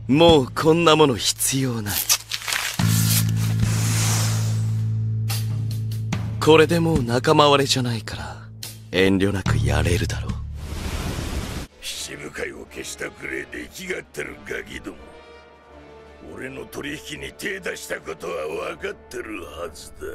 もうこんなもの必要ない。これでもう仲間割れじゃないから遠慮なくやれるだろう。 七部会を消したくれで生きがってるガキども、俺の取引に手出したことは分かってるはずだ。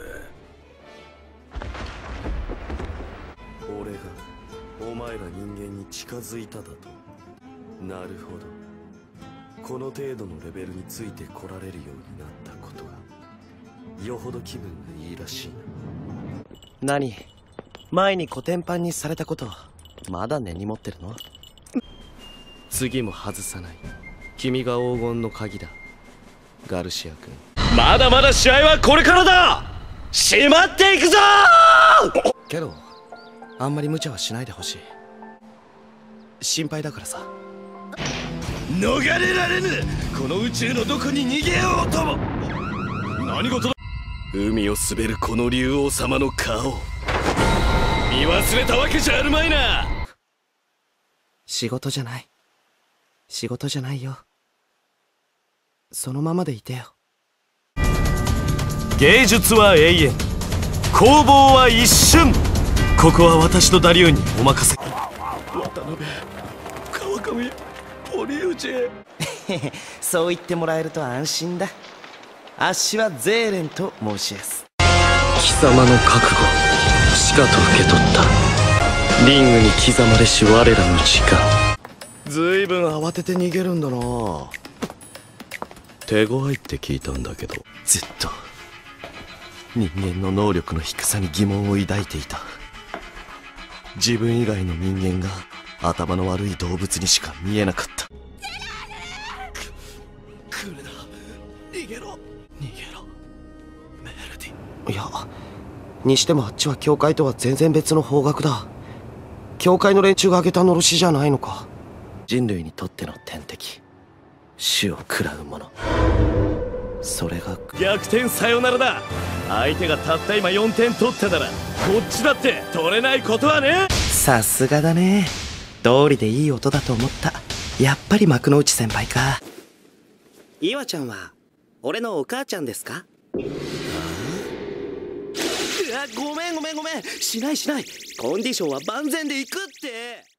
俺がお前ら人間に近づいただと。なるほど、この程度のレベルについてこられるようになったことがよほど気分がいいらしいな。 何、前にコテンパンにされたことまだ根に持ってるの？次も外さない。君が黄金の鍵だ、ガルシア君。まだまだ試合はこれからだ。締まっていくぞー。けどあんまり無茶はしないでほしい。心配だからさ。 逃れられぬ、この宇宙のどこに逃げようとも。何事だ。 海を滑るこの竜王様の顔見忘れたわけじゃあるまいな。仕事じゃない、仕事じゃないよ。そのままでいてよ。 芸術は永遠、攻防は一瞬。ここは私とダリューにお任せ。 渡辺、川上、堀内そう言ってもらえると安心だ。あっしはゼーレンと申しやす。貴様の覚悟しかと受け取った。リングに刻まれし我らの時間。ずいぶん慌てて逃げるんだな。手強いって聞いたんだけど、ずっと人間の能力の低さに疑問を抱いていた。自分以外の人間が頭の悪い動物にしか見えなかった。来るな、逃げろ、逃げろ、メルディ。いや、にしてもあっちは教会とは全然別の方角だ。教会の連中が挙げたのろしじゃないのか。人類にとっての天敵、死を食らうもの、それが逆転サヨナラだ。相手がたった今4点取ってたらこっちだって取れないことはね。 さすがだね。道理でいい音だと思った。やっぱり幕の内先輩か。岩ちゃんは俺のお母ちゃんですか？ごめんしない。コンディションは万全でいくって。